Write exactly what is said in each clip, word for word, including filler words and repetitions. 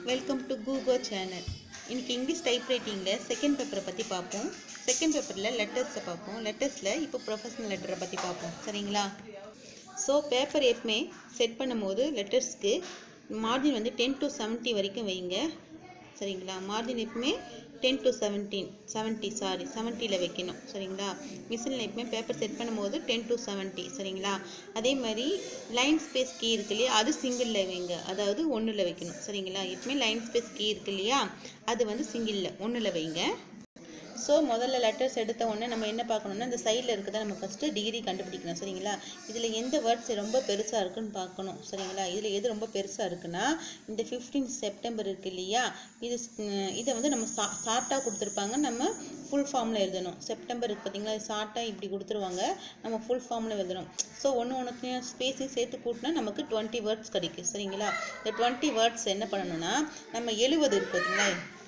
Welcome to கூகோ channel. இன்னைக்கு English டைப்ரைட்டிங்கில் செகண்ட் பேப்பரை பற்றி பார்ப்போம். செகண்ட் பேப்பரில் லெட்டர்ஸை பார்ப்போம். லெட்டர்ஸில் இப்போ ப்ரொஃபஷனல் லெட்டரை பற்றி பார்ப்போம். சரிங்களா? ஸோ பேப்பர் எப்பவுமே செட் பண்ணும்போது லெட்டர்ஸ்க்கு மார்ஜின் வந்து டென் டு செவன்ட்டி வரைக்கும் வைங்க. சரிங்களா? மார்ஜின் எப்பவுமே ten to seventeen seventy sorry செவன்ட்டியில் வைக்கணும். சரிங்களா? மிஷினில் எப்பவுமே பேப்பர் செட் பண்ணும்போது டென் டு செவன்ட்டி. சரிங்களா? அதே மாதிரி லைன் ஸ்பேஸ் கீ இருக்கு இல்லையா, அது சிங்கிளில் வைங்க, அதாவது ஒன்றில் வைக்கணும். சரிங்களா? எப்பவுமே லைன் ஸ்பேஸ் கீ இருக்கு இல்லையா, அது வந்து சிங்கிளில் ஒன்றில் வைங்க. ஸோ முதல்ல லெட்டர்ஸ் எடுத்த உடனே நம்ம என்ன பார்க்கணும்னா, இந்த சைடில் இருக்கிறத நம்ம ஃபஸ்ட்டு டிகிரி கண்டுபிடிக்கணும். சரிங்களா? இதில் எந்த வேர்ட்ஸ் ரொம்ப பெருசாக இருக்குன்னு பார்க்கணும். சரிங்களா? இதில் எது ரொம்ப பெருசாக இருக்குன்னா, இந்த ஃபிஃப்டீன் செப்டம்பர் இருக்குது இல்லையா, இது இதை வந்து நம்ம சா ஷார்ட்டாக கொடுத்துருப்பாங்க, நம்ம ஃபுல் ஃபார்மில் எழுதணும். செப்டம்பர் இருக்குது பார்த்தீங்களா, இது ஷார்ட்டாக இப்படி கொடுத்துருவாங்க, நம்ம ஃபுல் ஃபார்மில் எழுதணும். ஸோ ஒன்று ஒன்றுத்தையும் ஸ்பேஸையும் சேர்த்து கூட்டினா நமக்கு டுவெண்ட்டி வேர்ட்ஸ் கிடைக்கும். சரிங்களா? இந்த டுவெண்ட்டி வேர்ட்ஸ் என்ன பண்ணணும்னா, நம்ம எழுபது இருக்குது பார்த்தீங்களா,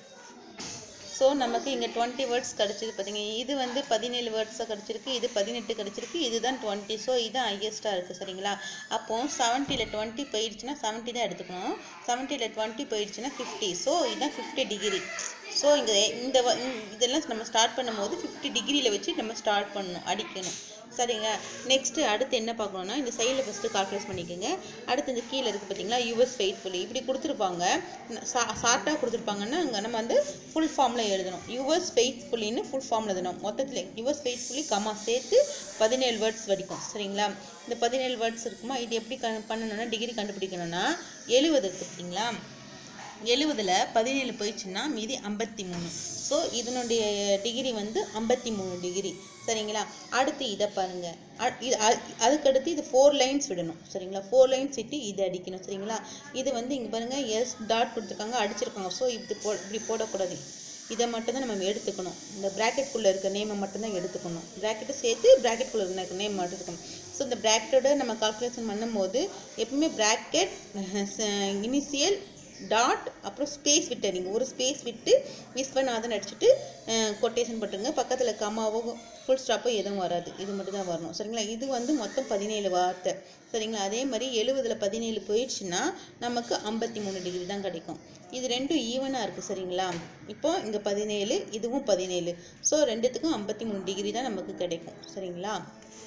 ஸோ நமக்கு இங்கே டுவெண்ட்டி வேர்ட்ஸ் கிடச்சிது பார்த்தீங்க. இது வந்து பதினேழு வேர்ட்ஸாக கிடச்சிருக்கு, இது பதினெட்டு கிடச்சிருக்கு, இதுதான் டுவெண்ட்டி. ஸோ இதுதான் ஹையஸ்ட்டாக இருக்குது. சரிங்களா? அப்போது செவன்ட்டியில் டுவெண்ட்டி போயிடுச்சுன்னா செவன்ட்டி தான் எடுத்துக்கணும். செவன்ட்டியில் டுவெண்ட்டி போயிடுச்சுன்னா ஃபிஃப்டி. ஸோ இதுதான் ஃபிஃப்டி டிகிரி. ஸோ இங்கே இந்த இதெல்லாம் நம்ம ஸ்டார்ட் பண்ணும்போது ஃபிஃப்டி டிகிரியில் வச்சு நம்ம ஸ்டார்ட் பண்ணணும், அடிக்கணும். சரிங்க? நெக்ஸ்ட்டு அடுத்து என்ன பார்க்கணுன்னா, இந்த சைடில் ஃபஸ்ட்டு கால்குலேட் பண்ணிக்கோங்க. அடுத்து இந்த கீழே இருக்குது பார்த்தீங்களா, யுவர்ஸ் ஃபெய்த்ஃபுல்லி இப்படி கொடுத்துருப்பாங்க, சா ஷார்ட்டாக கொடுத்துருப்பாங்கன்னா அங்கே நம்ம வந்து ஃபுல் ஃபார்மில் எழுதணும். யுவர்ஸ் ஃபெய்த்ஃபுல்லின்னு ஃபுல் ஃபார்மில் எழுதணும். மொத்தத்தில் யுவர்ஸ் ஃபெய்த்ஃபுல்லி கம்மா சேர்த்து பதினேழு வேர்ட்ஸ் வரைக்கும். சரிங்களா? இந்த பதினேழு வேர்ட்ஸ் இருக்குமா, இது எப்படி க பண்ணணும்னா டிகிரி கண்டுபிடிக்கணும்னா, எழுபது இருக்குது பார்த்தீங்களா, எழுபதில் பதினேழு போயிடுச்சுன்னா மீதி ஐம்பத்தி மூணு. ஸோ இதனுடைய டிகிரி வந்து ஐம்பத்தி மூணு டிகிரி. சரிங்களா? அடுத்து இதை பாருங்கள், இது அதுக்கடுத்து இது ஃபோர் லைன்ஸ் விடணும். சரிங்களா? ஃபோர் லைன்ஸ் விட்டு இதை அடிக்கணும். சரிங்களா? இது வந்து இங்கே பாருங்கள், எஸ் டாட் கொடுத்துருக்காங்க, அடிச்சிருக்காங்க. ஸோ இது போ இப்படி போடக்கூடாது, இதை மட்டும் தான் நம்ம எடுத்துக்கணும். இந்த ப்ராக்கெட்குள்ளே இருக்க நேமை மட்டும்தான் எடுத்துக்கணும். ப்ராக்கெட்டை சேர்த்து ப்ராக்கெட்குள்ளே இருக்க நேம் மட்டும் எடுத்துக்கணும். ஸோ இந்த ப்ராக்கெட்டோட நம்ம கால்குலேஷன் பண்ணும்போது எப்பவுமே ப்ராக்கெட் இனிஷியல் டாட் அப்புறம் ஸ்பேஸ் விட்டு அடிங்க. ஒரு ஸ்பேஸ் விட்டு விஸ்வநாதன் அடிச்சுட்டு கொட்டேஷன் போட்டுருங்க. பக்கத்தில் கமாவோ ஃபுல் ஸ்டாப்போ எதுவும் வராது, இது மட்டும் தான் வரணும். சரிங்களா? இது வந்து மொத்தம் பதினேழு வார்த்தை. சரிங்களா? அதே மாதிரி எழுபதில் பதினேழு போயிடுச்சுன்னா நமக்கு ஐம்பத்தி மூணு டிகிரி தான் கிடைக்கும். இது ரெண்டும் ஈவனாக இருக்குது. சரிங்களா? இப்போ இங்கே பதினேழு, இதுவும் பதினேழு. ஸோ ரெண்டுத்துக்கும் ஐம்பத்தி மூணு டிகிரி தான் நமக்கு கிடைக்கும். சரிங்களா?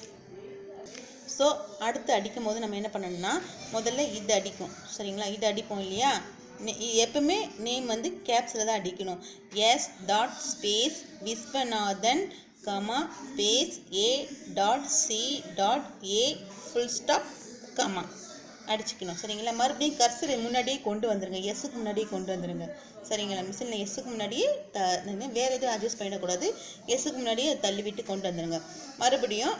ஸோ அடுத்து அடிக்கும் போது நம்ம என்ன பண்ணணும்னா, முதல்ல இது அடிக்கும். சரிங்களா? இது அடிப்போம் இல்லையா, எப்பவுமே நேம் வந்து கேப்ஸில் தான் அடிக்கணும். S dot space Viswanathan comma space A dot C dot A full stop comma அடிச்சுக்கணும். சரிங்களா? மறுபடியும் கர்சரை முன்னாடியே கொண்டு வந்துடுங்க, எஸ்ஸுக்கு முன்னாடியே கொண்டு வந்துடுங்க. சரிங்களா? மிஷினில் எஸ்ஸுக்கு முன்னாடியே த வேறு எதுவும் அட்ஜஸ்ட் பண்ணிடக்கூடாது, எஸ்ஸுக்கு முன்னாடியே தள்ளி விட்டு கொண்டு வந்துடுங்க. மறுபடியும்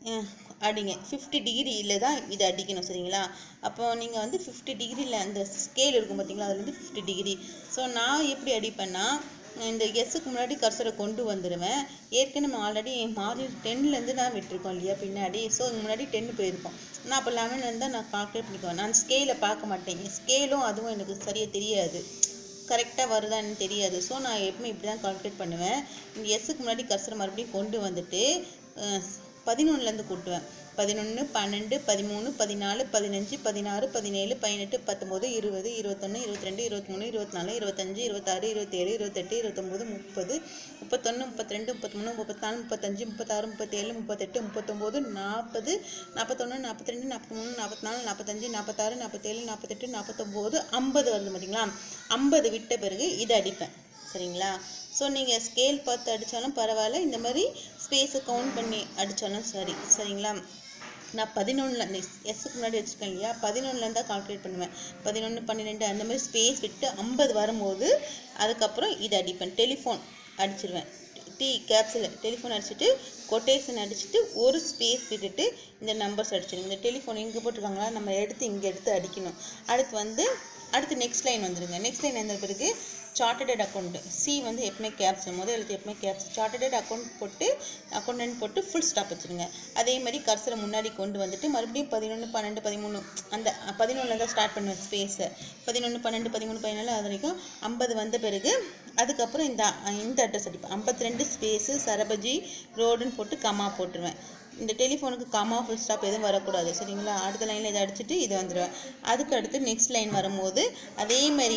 அடிங்க. ஃபிஃப்டி டிகிரியில் தான் இதை அடிக்கணும். சரிங்களா? அப்போ நீங்கள் வந்து ஃபிஃப்டி டிகிரியில் அந்த ஸ்கேல் இருக்கும் பார்த்தீங்களா, அதில் வந்து ஃபிஃப்டி டிகிரி. ஸோ நான் எப்படி அடிப்பேன்னா, இந்த எஸ்ஸுக்கு முன்னாடி கர்சரை கொண்டு வந்துடுவேன். ஏற்கனவே நம்ம ஆல்ரெடி மார்ஜின் டென்லேருந்து தான் விட்டுருக்கோம் இல்லையா பின்னாடி. ஸோ முன்னாடி டென்னு போயிருக்கோம். நான் அப்போ லெவன்லேருந்து தான் நான் கால்குலேட் பண்ணிக்குவேன். நான் ஸ்கேலை பார்க்க மாட்டேன், ஸ்கேலும் அதுவும் எனக்கு சரியாக தெரியாது, கரெக்டாக வருதான்னு தெரியாது. ஸோ நான் எப்பவுமே இப்படி தான் கால்குலேட் பண்ணுவேன். இந்த எஸ்ஸுக்கு முன்னாடி கர்சரை மறுபடியும் கொண்டு வந்துட்டு பதினொன்றுலேருந்து கூட்டுவேன். பதினொன்று பன்னெண்டு பதிமூணு பதினாலு பதினஞ்சு பதினாறு பதினேழு பதினெட்டு பத்தொம்போது இருபது இருபத்தொன்று இருபத்தி ரெண்டு இருபத்தி மூணு இருபத்தி நாலு இருபத்தஞ்சு இருபத்தாறு இருபத்தேழு இருபத்தெட்டு இருபத்தொம்போது முப்பது முப்பத்தொன்று முப்பத்தி ரெண்டு முப்பத்தி மூணு முப்பத்தி நாலு முப்பத்தஞ்சு முப்பத்தாறு முப்பத்தேழு முப்பத்தெட்டு முப்பத்தொம்போது நாற்பது நாற்பத்தொன்று நாற்பத்தி ரெண்டு நாற்பத்தி மூணு நாற்பத்தி நாலு நாற்பத்தஞ்சு நாற்பத்தாறு நாற்பத்தேழு நாற்பத்தெட்டு நாற்பத்தொம்போது ஐம்பது வருது பார்த்தீங்களா. ஐம்பது விட்ட பிறகு இதை அடிப்பேன். சரிங்களா? ஸோ நீங்கள் ஸ்கேல் பார்த்து அடித்தாலும் பரவாயில்ல, இந்த மாதிரி ஸ்பேஸை கவுண்ட் பண்ணி அடித்தாலும் சரி. சரிங்களா? நான் பதினொன்றில் எஸ்ஸுக்கு முன்னாடி வச்சுருக்கேன் இல்லையா, பதினொன்றுலேருந்து தான் கால்குலேட் பண்ணுவேன். பதினொன்று பன்னிரெண்டு அந்த மாதிரி ஸ்பேஸ் விட்டு ஐம்பது வரும்போது அதுக்கப்புறம் இதை அடிப்பேன். டெலிஃபோன் அடிச்சிருவேன், டி கேப்ஸில் டெலிஃபோன் அடிச்சுட்டு கொட்டேஷன் அடிச்சுட்டு ஒரு ஸ்பேஸ் விட்டுட்டு இந்த நம்பர்ஸ் அடிச்சிடுங்க. இந்த டெலிஃபோன் இங்கே போட்டிருக்காங்களா, நம்ம எடுத்து இங்கே எடுத்து அடிக்கணும். அடுத்து வந்து அடுத்து நெக்ஸ்ட் லைன் வந்துடுங்க. நெக்ஸ்ட் லைன் வந்த பிறகு சார்ட்டர்ட் அக்கௌண்ட் சி வந்து எப்பவுமே கேப்ஸ், முதல் எழுத்து எப்பவுமே கேப்ஸ். சார்ட்டர்ட் அக்கௌண்ட் போட்டு அக்கௌண்டன்ட் போட்டு ஃபுல் ஸ்டாப் வச்சுருங்க. அதே மாதிரி கர்சரை முன்னாடி கொண்டு வந்துட்டு மறுபடியும் பதினொன்று பன்னெண்டு பதிமூணு அந்த பதினொன்றில் தான் ஸ்டார்ட் பண்ணுவேன் ஸ்பேஸை. பதினொன்று பன்னெண்டு பதிமூணு பதினாலு அது வரைக்கும் ஐம்பது வந்த பிறகு அதுக்கப்புறம் இந்த இந்த அட்ரஸ் அடிப்பேன். ஐம்பத்தி ரெண்டு ஸ்பேஸு சரபஜி ரோடுன்னு போட்டு கமா போட்டுருவேன். இந்த டெலிஃபோனுக்கு கமா ஃபுல் ஸ்டாப் எதுவும் வரக்கூடாது. சரிங்களா? அடுத்த லைனில் இதை அடிச்சுட்டு இது வந்துடுவேன். அதுக்கு அடுத்து நெக்ஸ்ட் லைன் வரும்போது அதே மாதிரி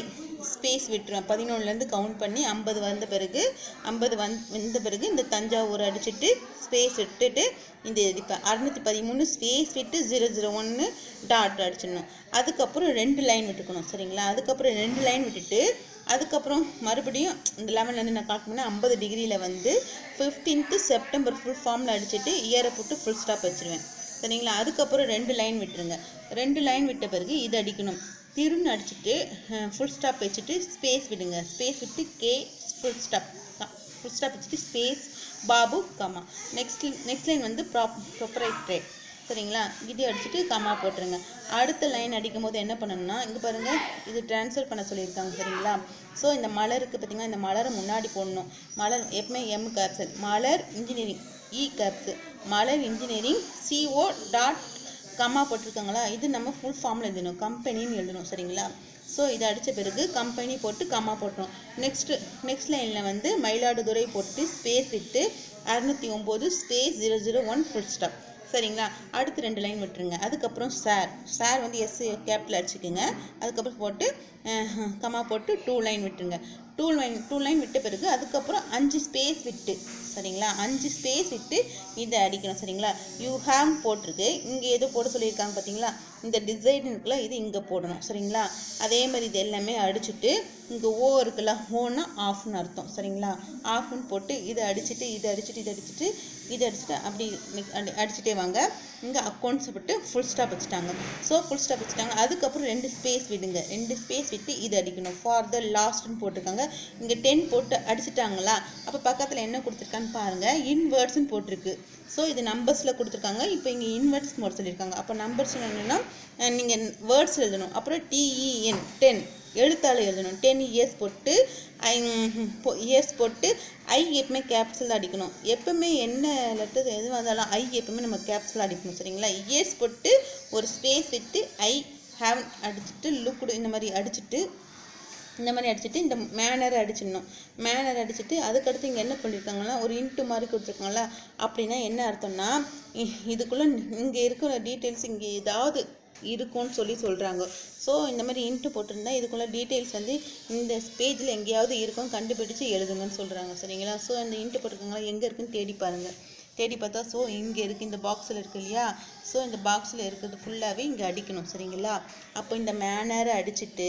ஸ்பேஸ் விட்டுருவேன். பதினொன்றுலேருந்து கவுண்ட் பண்ணி ஐம்பது வந்த பிறகு ஐம்பது வந் வந்த பிறகு இந்த தஞ்சாவூர் அடிச்சுட்டு ஸ்பேஸ் விட்டுட்டு இந்த இப்போ அறுநூற்றி பதிமூணு ஸ்பேஸ் விட்டு ஜீரோ ஜீரோ ஒன்று டாட் அடிச்சிடணும். அதுக்கப்புறம் ரெண்டு லைன் விட்டுக்கணும் சரிங்களா. அதுக்கப்புறம் ரெண்டு லைன் விட்டுட்டு அதுக்கப்புறம் மறுபடியும் இந்த லெவன்லேருந்து நான் கால் பண்ணேன் ஐம்பது டிகிரியில் வந்து ஃபிஃப்டீன்த்து செப்டம்பர் ஃபுல் ஃபார்மில் அடிச்சுட்டு இயரை போட்டு ஃபுல் ஸ்டாப் வச்சுருவேன் சரிங்களா. அதுக்கப்புறம் ரெண்டு லைன் விட்டுருங்க. ரெண்டு லைன் விட்ட பிறகு இது அடிக்கணும். திருன்னு அடிச்சுட்டு ஃபுல் ஸ்டாப் வச்சுட்டு ஸ்பேஸ் விடுங்க. ஸ்பேஸ் விட்டு K full stop full stop வச்சுட்டு space Babu comma. Next next line வந்து ப்ராப் ப்ரொப்ரைட்ரே சரிங்களா. இது அடிச்சுட்டு கமா போட்டுருங்க. அடுத்த லைன் அடிக்கும் போது என்ன பண்ணணும்னா இங்கே பாருங்கள் இது ட்ரான்ஸ்ஃபர் பண்ண சொல்லியிருக்காங்க சரிங்களா. ஸோ இந்த மலருக்கு பார்த்திங்கன்னா இந்த மலரை முன்னாடி போடணும். மலர் எப்பவுமே எம் கேப்சல் Malar engineering E caps Malar engineering CO dot comma போட்டிருக்காங்களா. இது நம்ம ஃபுல் ஃபார்மில் எழுதணும் கம்பெனின்னு எழுதணும் சரிங்களா. ஸோ இதை அடித்த பிறகு கம்பெனி போட்டு கம்மா போட்டோம். நெக்ஸ்ட்டு நெக்ஸ்ட் லைனில் வந்து மயிலாடுதுறை போட்டு ஸ்பேஸ் விட்டு அறுநூற்றி ஒம்பது space zero zero one full stop சரிங்களா. அடுத்து ரெண்டு லைன் விட்டுருங்க. அதுக்கப்புறம் சார் சார் வந்து எஸ் கேபிட்டல் அடிச்சுக்குங்க. அதுக்கப்புறம் போட்டு கம்மா போட்டு டூ லைன் விட்டுருங்க. டூ லைன் டூ லைன் விட்ட பிறகு அதுக்கப்புறம் அஞ்சு ஸ்பேஸ் விட்டு சரிங்களா. அஞ்சு ஸ்பேஸ் விட்டு இதை அடிக்கணும் சரிங்களா. யூ ஹேவ் போட்டிருக்கு. இங்கே எது போட சொல்லியிருக்காங்க பார்த்தீங்களா. இந்த டிசைன் இருக்குல்ல இது இங்கே போடணும் சரிங்களா. அதே மாதிரி இது எல்லாமே அடிச்சுட்டு இங்கே ஓ இருக்குல்ல ஓன்னா ஆஃப்னு அர்த்தம் சரிங்களா. ஆஃப்னு போட்டு இதை அடிச்சுட்டு இதை அடிச்சுட்டு இதை அடிச்சுட்டு இதை அடிச்சுட்டு அப்படி அடிச்சுட்டே வாங்க. இங்கே அக்கௌண்ட்ஸ் விட்டு ஃபுல் ஸ்டாப் வச்சுட்டாங்க. ஸோ ஃபுல் ஸ்டாப் வச்சுட்டாங்க. அதுக்கப்புறம் ரெண்டு ஸ்பேஸ் விடுங்க. ரெண்டு ஸ்பேஸ் விட்டு இது அடிக்கணும். ஃபார் த லாஸ்ட்னு போட்டிருக்காங்க. இங்கே டென் போட்டு அடிச்சுட்டாங்களா. அப்போ பக்கத்தில் என்ன கொடுத்துருக்கான்னு பாருங்கள். இன்வேர்ட்ஸ்ன்னு போட்டிருக்கு. ஸோ இது நம்பர்ஸில் கொடுத்துருக்காங்க. இப்போ இங்கே இன்வெர்ட்ஸ் போட சொல்லியிருக்காங்க. அப்போ நம்பர்ஸ் என்னென்னா நீங்கள் வேர்ட்ஸ் எழுதணும். அப்புறம் டிஇஎன் டென் எழுத்தால் எழுதணும். டென் இயர்ஸ் போட்டு ஐ இயர்ஸ் போட்டு ஐ எப்பவுமே கேப்ஸில் அடிக்கணும். எப்பவுமே என்ன லெட்டர் எது வந்தாலும் ஐ எப்பவுமே நம்ம கேப்ஸில் அடிக்கணும் சரிங்களா. இயர்ஸ் போட்டு ஒரு ஸ்பேஸ் விட்டு ஐ ஹேவ் அடிச்சுட்டு லுக் இந்த மாதிரி அடிச்சுட்டு இந்த மாதிரி அடிச்சுட்டு இந்த மேனர் அடிச்சிடணும். மேனர் அடிச்சுட்டு அதுக்கடுத்து இங்கே என்ன பண்ணியிருக்காங்கன்னா ஒரு இன்ட்டு மாதிரி கொடுத்துருக்காங்களா. அப்படின்னா என்ன அர்த்தம்னா இதுக்குள்ளே இங்கே இருக்கிற டீட்டெயில்ஸ் இங்கே ஏதாவது இருக்கும்னு சொல்லி சொல்கிறாங்க. ஸோ இந்த மாதிரி இன்ட்டு போட்டிருந்தா இதுக்குள்ளே டீட்டெயில்ஸ் வந்து இந்த பேஜில் எங்கேயாவது இருக்கும் கண்டுபிடிச்சு எழுதுங்கன்னு சொல்கிறாங்க சரிங்களா. ஸோ இந்த இன்ட்டு போட்டிருக்காங்களா எங்கே இருக்குன்னு தேடி பாருங்கள். தேடி பார்த்தா ஸோ இங்கே இருக்குது இந்த பாக்ஸில் இருக்குது இல்லையா. ஸோ இந்த பாக்ஸில் இருக்கிறது ஃபுல்லாகவே இங்கே அடிக்கணும் சரிங்களா. அப்போ இந்த மேனரை அடிச்சுட்டு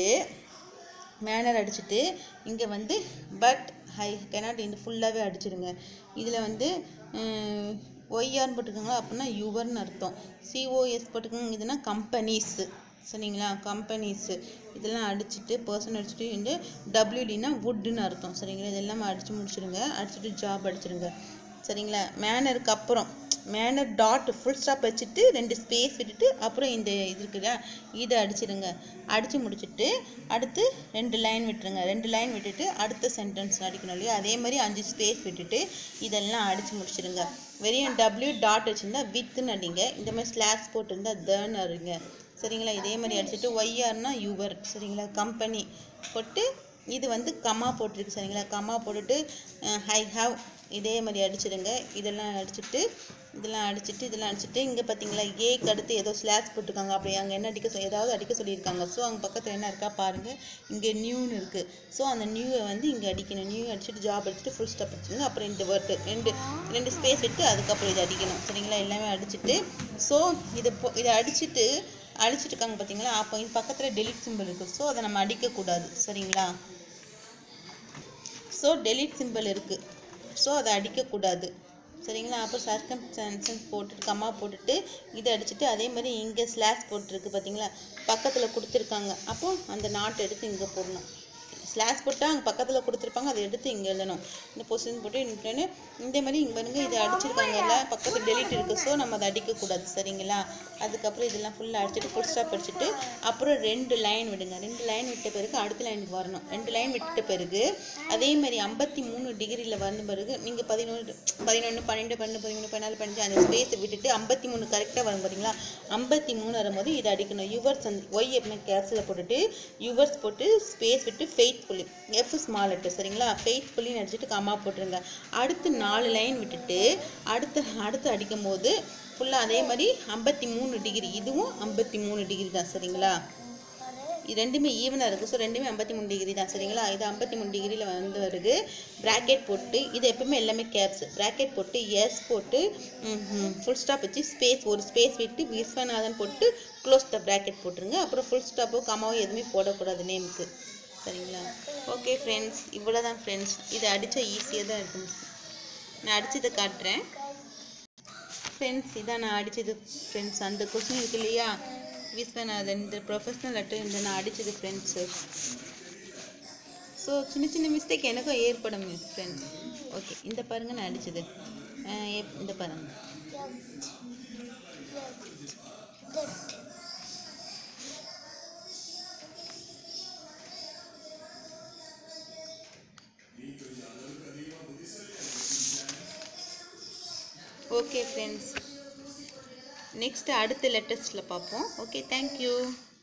மேனர் அடிச்சுட்டு இங்கே வந்து பட் ஐ கேனாட் இந்த ஃபுல்லாகவே அடிச்சிடுங்க. இதில் வந்து ஒய்ஆர்னு போட்டிருக்காங்களா அப்படின்னா யுவர்னு அர்த்தம். சிஓஎஸ் போட்டிருக்காங்க இதுனா கம்பெனிஸு சரிங்களா. கம்பெனிஸு இதெல்லாம் அடிச்சுட்டு பர்சன் அடிச்சுட்டு இந்த டபிள்யூடினா வுட்டுன்னு அர்த்தம் சரிங்களா. இதெல்லாம் அடித்து முடிச்சிடுங்க. அடிச்சுட்டு ஜாப் அடிச்சிடுங்க சரிங்களா. மேனருக்கு அப்புறம் மேனர் டாட் ஃபுல் ஸ்டாப் வச்சுட்டு ரெண்டு ஸ்பேஸ் விட்டுட்டு அப்புறம் இந்த இது இருக்குல்ல இதை அடிச்சிடுங்க. அடித்து முடிச்சுட்டு அடுத்து ரெண்டு லைன் விட்டுருங்க. ரெண்டு லைன் விட்டுட்டு அடுத்த சென்டென்ஸ் அடிக்கணும் இல்லையா. அதே மாதிரி அஞ்சு ஸ்பேஸ் விட்டுட்டு இதெல்லாம் அடித்து முடிச்சிடுங்க. வெறும் டபிள்யூ டாட் வச்சுருந்தா வித்துன்னு அடிங்க. இந்த மாதிரி ஸ்லாஷ் போட்டிருந்தா தன்னு அடிங்க சரிங்களா. இதே மாதிரி அடிச்சுட்டு ஒய்ஆர்னா யுவர் சரிங்களா. கம்பெனி போட்டு இது வந்து கமா போட்டிருக்கு சரிங்களா. கமா போட்டுட்டு ஐ ஹாவ் இதே மாதிரி அடிச்சிடுங்க. இதெல்லாம் அடிச்சுட்டு இதெல்லாம் அடிச்சுட்டு இதெல்லாம் அடிச்சுட்டு இங்கே பார்த்தீங்களா ஏக்கு அடுத்து ஏதோ ஸ்லாஷ் போட்டிருக்காங்க. அப்படி அங்கே என்ன அடிக்க சொல் ஏதாவது அடிக்க சொல்லியிருக்காங்க. ஸோ அங்கே பக்கத்தில் என்ன இருக்கா பாருங்கள். இங்கே நியூன்னு இருக்குது. ஸோ அந்த நியூவை வந்து இங்கே அடிக்கணும். நியூ அடிச்சுட்டு ஜாப் அடிச்சுட்டு ஃபுல் ஸ்டாப் அடிச்சுங்க. அப்புறம் இந்த ஒர்க்கு ரெண்டு ரெண்டு ஸ்பேஸ் விட்டு அதுக்கப்புறம் இதை அடிக்கணும் சரிங்களா. எல்லாமே அடிச்சுட்டு ஸோ இதை போ இதை அடிச்சுட்டு அடிச்சுட்டு இருக்காங்க பார்த்தீங்களா. அப்போ இந்த பக்கத்தில் டெலிட் சிம்பிள் இருக்குது. ஸோ அதை நம்ம அடிக்கக்கூடாது சரிங்களா. ஸோ டெலிட் சிம்பிள் இருக்குது. ஸோ அதை அடிக்கக்கூடாது சரிங்களா. அப்போ சர்க்கம்ஸ்டான்சஸ் போட்டுட்டு கம்மா போட்டுட்டு இதை அடிச்சுட்டு அதே மாதிரி இங்கே ஸ்லாஷ் போட்டுருக்கு பார்த்தீங்களா. பக்கத்தில் கொடுத்துருக்காங்க. அப்போ அந்த நாட்டை எடுத்து இங்கே போடணும். ஸ்லாஷ் போட்டால் அங்கே பக்கத்தில் கொடுத்துருப்பாங்க. அதை எடுத்து இங்கே எழுதணும். இந்த பொசிஷன் போட்டு இன்னொன்று இந்த மாதிரி இங்கே பாருங்க இதை அடிச்சிருக்காங்கல்ல பக்கத்தில் டெலிட் இருக்குது. ஸோ நம்ம அதை அடிக்கக்கூடாது சரிங்களா. அதுக்கப்புறம் இதெல்லாம் ஃபுல்லாக அடிச்சுட்டு ஃபுல் ஸ்டாப் அடிச்சுட்டு அப்புறம் ரெண்டு லைன் விடுங்க. ரெண்டு லைன் விட்ட பிறகு அடுத்த லைனுக்கு வரணும். ரெண்டு லைன் விட்ட பிறகு அதே மாதிரி ஐம்பத்தி மூணு டிகிரியில் வந்த பிறகு நீங்கள் பதினொன்று பதினொன்று பன்னெண்டு பன்னெண்டு பதிமூணு பதினாலு பதினஞ்சு அந்த ஸ்பேஸை விட்டுட்டு ஐம்பத்தி மூணு கரெக்டாக வரும் பார்த்தீங்களா. ஐம்பத்தி மூணு வரும்போது இதை அடிக்கணும். யுவர்ஸ் வந்து ஒய் எப்பவுமே கேப்ஸில் போட்டுட்டு யுவர்ஸ் போட்டு ஸ்பேஸ் விட்டு ஃபெய்த்ஃபுல்லி எஃப் ஸ்மால் லெட்டர் சரிங்களா. ஃபெய்த்ஃபுல்லின்னு அடிச்சுட்டு கம்மா போட்டுருங்க. அடுத்து நாலு லைன் விட்டுட்டு அடுத்து அடுத்து அடிக்கும் போது ஃபுல்லாக அதே மாதிரி ஐம்பத்தி மூணு டிகிரி இதுவும் ஐம்பத்தி மூணு டிகிரி தான் சரிங்களா. இது ரெண்டுமே ஈவனாக இருக்குது. ஸோ ரெண்டுமே ஐம்பத்தி மூணு டிகிரி தான் சரிங்களா. இது ஐம்பத்தி மூணு டிகிரியில் வந்து வருது. ப்ராக்கெட் போட்டு இது எப்பவுமே எல்லாமே கேப்ஸ் ப்ராக்கெட் போட்டு எஸ் போட்டு ஃபுல் ஸ்டாப் வச்சு ஸ்பேஸ் ஒரு ஸ்பேஸ் விட்டு விஸ்வநாதன் போட்டு க்ளோஸ் த ப்ராக்கெட் போட்டுருங்க. அப்புறம் ஃபுல் ஸ்டாப்போ கமாவோ எதுவுமே போடக்கூடாது நேமுக்கு சரிங்களா. ஓகே ஃப்ரெண்ட்ஸ், இவ்வளோ தான் ஃப்ரெண்ட்ஸ். இதை அடித்தா ஈஸியாக தான் இருக்கும். நான் அடித்ததை காட்டுறேன் ஃப்ரெண்ட்ஸ். இதான் நான் அடித்தது ஃப்ரெண்ட்ஸ். அந்த கொஸ்டின் இருக்கு இல்லையா விஸ்வநாதன், இந்த ப்ரொஃபஷ்னல் லெட்டர் இந்த நான் அடித்தது ஃப்ரெண்ட்ஸு. ஸோ சின்ன சின்ன மிஸ்டேக் எனக்கும் ஏற்படும் ஃப்ரெண்ட்ஸ். ஓகே, இந்த பாருங்கள் நான் அடித்தது. இந்த பாருங்கள் ஓகே ஃப்ரெண்ட்ஸ். நெக்ஸ்ட் அடுத்த லெட்டர்ஸில் பார்ப்போம். Okay, thank you.